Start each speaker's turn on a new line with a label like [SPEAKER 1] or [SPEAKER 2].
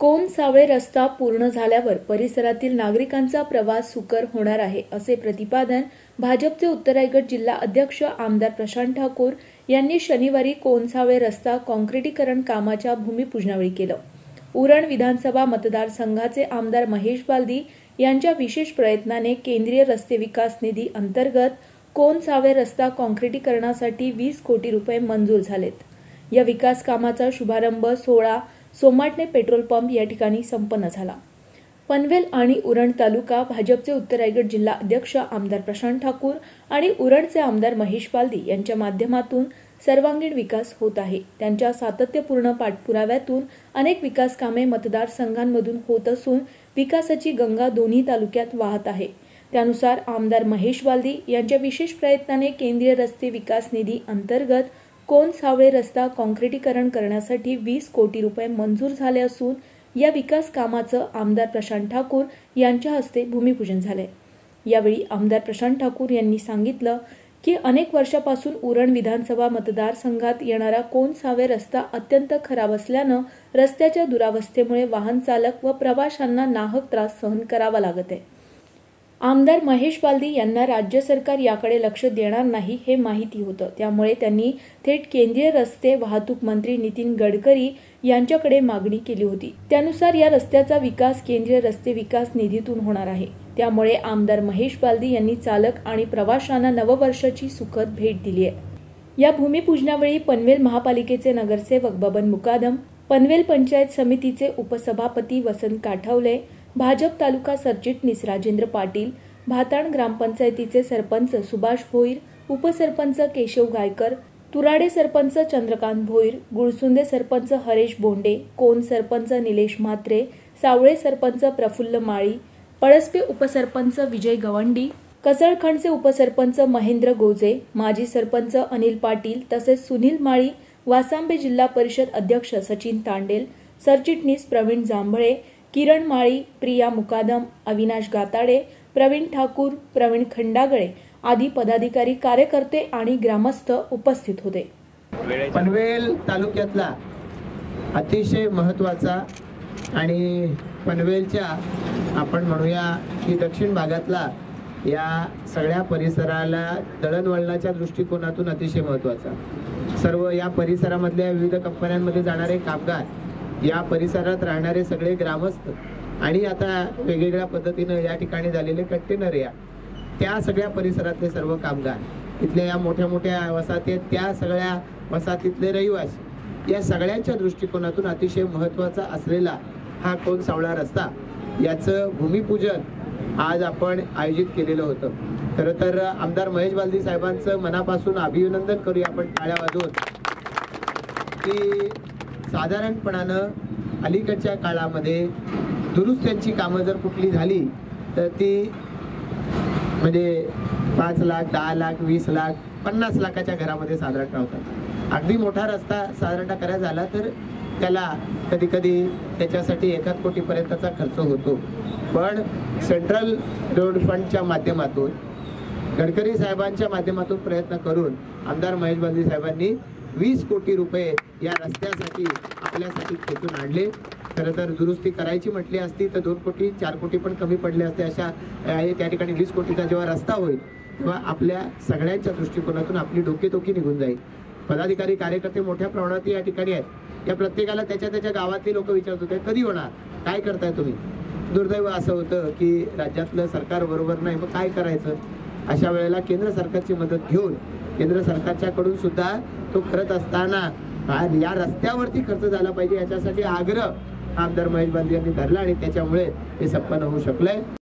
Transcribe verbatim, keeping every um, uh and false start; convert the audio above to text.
[SPEAKER 1] कोण सावळे रस्ता पूर्ण झाल्यावर परिसरातील नागरिकांचा प्रवास सुकर होणार आहे, असे प्रतिपादन भाजपचे उत्तर रायगड जिल्हा अध्यक्ष आमदार प्रशांत ठाकूर यांनी शनिवारी कोनसावळे रस्ता काँक्रिटीकरण कामाच्या भूमिपूजनावेळी केलं. उरण विधानसभा मतदारसंघाचे आमदार महेश बालदी यांच्या विशेष प्रयत्नाने केंद्रीय रस्ते विकास निधी अंतर्गत कोनसावळे रस्ता काँक्रिटीकरणासाठी वीस कोटी रुपये मंजूर झालेत. या विकास कामाचा शुभारंभ सोळा सोमाटणे पेट्रोल पंप या ठिकाणी संपन्न झाला. पनवेल आणि उरण तालुका भाजपचे उत्तर रायगड जिल्हा अध्यक्ष आमदार प्रशांत ठाकूर आणि उरणचे आमदार महेश बालदी यांच्या माध्यमातून सर्वांगीण विकास होत आहे. त्यांच्या सातत्यपूर्ण पाठपुराव्यातून अनेक विकास कामे मतदारसंघांमधून होत असून विकासाची गंगा दोन्ही तालुक्यात वाहत आहे. त्यानुसार आमदार महेश बालदी यांच्या विशेष प्रयत्नाने केंद्रीय रस्ते विकास निधी अंतर्गत कोनसावळे रस्ता काँक्रिटीकरण करण्यासाठी वीस कोटी रुपये मंजूर झाले असून या विकास कामाचं आमदार प्रशांत ठाकूर यांच्या हस्ते भूमिपूजन झाले. यावेळी आमदार प्रशांत ठाकूर यांनी सांगितलं की अनेक वर्षापासून उरण विधानसभा मतदारसंघात येणारा कोनसावळे रस्ता अत्यंत खराब असल्यानं रस्त्याच्या दुरावस्थेमुळे वाहन चालक व प्रवाशांना नाहक त्रास सहन करावा लागत आहे. आमदार महेश बालदी यांना राज्य सरकार याकडे लक्ष देणार नाही हे माहिती होतं. त्यामुळे त्यांनी थेट केंद्रीय रस्ते वाहतूक मंत्री नितीन गडकरी यांच्याकडे मागणी केली होती. त्यानुसार या रस्त्याचा विकास केंद्रीय रस्ते विकास निधीतून होणार आहे. त्यामुळे आमदार महेश बालदी यांनी चालक आणि प्रवाशांना नववर्षाची सुखद भेट दिली आहे. या भूमिपूजनावेळी पनवेल महापालिकेचे नगरसेवक बबन मुकादम, पनवेल पंचायत समितीचे उपसभापती वसंत काठावले, भाजप तालुका सरचिटणीस राजेंद्र पाटील, भाताण ग्रामपंचायतीचे सरपंच सुभाष भोईर, उपसरपंच केशव गायकर, तुराडे सरपंच चंद्रकांत भोईर, गुळसुंदे सरपंच हरेश बोंडे, कोन सरपंच निलेश म्हात्रे, सावळे सरपंच प्रफुल्ल माळी, पळसपे उपसरपंच विजय गवंडी, कसळखंडचे उपसरपंच महेंद्र गोजे, माजी सरपंच अनिल पाटील तसेच सुनील माळी, वासांबे जिल्हा परिषद अध्यक्ष सचिन तांडेल, सरचिटणीस प्रवीण जांभळे, किरण माळी, प्रिया मुकादम, अविनाश गाताडे, प्रवीण ठाकूर, प्रवीण खंडागळे आदी पदाधिकारी, कार्यकर्ते आणि ग्रामस्थ उपस्थित होते.
[SPEAKER 2] पनवेल तालुक्यातला अतिशय महत्त्वाचा आणि पनवेलच्या आपण म्हणूया की दक्षिण भागातला या सगळ्या परिसराला दळणवळणाच्या दृष्टिकोनातून अतिशय महत्त्वाचा. सर्व या परिसरामधल्या विविध कंपन्यांमध्ये जाणारे कामगार, या परिसरात राहणारे सगळे ग्रामस्थ आणि आता वेगवेगळ्या पद्धतीनं या ठिकाणी झालेले कंटेनर, या त्या सगळ्या परिसरातले सर्व कामगार, इथल्या या मोठ्या मोठ्या वसाहती आहेत त्या सगळ्या वसाहतीतले रहिवासी, या सगळ्यांच्या दृष्टिकोनातून अतिशय महत्त्वाचा असलेला हा कोनसावळा रस्ता, याचं भूमिपूजन आज आपण आयोजित केलेलं होतं. खरं तर आमदार महेश बालदी साहेबांचं मनापासून अभिनंदन करूया आपण टाळ्या वाजवून की साधारणपणानं अलीकडच्या काळामध्ये दुरुस्त्यांची कामं जर कुठली झाली तर ती म्हणजे पाच लाख दहा लाख वीस लाख पन्नास लाखाच्या घरामध्ये साधारण होतात. अगदी मोठा रस्ता साधारणतः करायचा झाला तर त्याला कधी कधी त्याच्यासाठी एकाच कोटीपर्यंतचा खर्च होतो. पण सेंट्रल रोड फंडच्या माध्यमातून गडकरी साहेबांच्या माध्यमातून प्रयत्न करून आमदार महेश बालदी साहेबांनी वीस कोटी रुपये या रस्त्यासाठी आपल्यासाठी खेचून आणले. खरं तर दुरुस्ती करायची म्हटली असती तर दोन कोटी चार कोटी पण कमी पडले असते. अशा त्या ठिकाणी वीस कोटीचा जेव्हा रस्ता होईल तेव्हा आपल्या सगळ्यांच्या दृष्टिकोनातून आपली डोकेदोकी निघून जाईल. पदाधिकारी कार्यकर्ते मोठ्या प्रमाणात या ठिकाणी आहेत. या प्रत्येकाला त्याच्या त्याच्या गावातले लोक विचारत होते कधी होणार, काय करताय तुम्ही. दुर्दैव असं होतं की राज्यातलं सरकार बरोबर नाही, मग काय करायचं. अशा वेळेला केंद्र सरकारची मदत घेऊन केंद्र सरकारच्याकडून सुद्धा तो करत असताना या रस्त्यावरती खर्च झाला पाहिजे याच्यासाठी आग्रह आमदार महेश बालदी यांनी धरला आणि त्याच्यामुळे हे संपन्न होऊ शकलंय.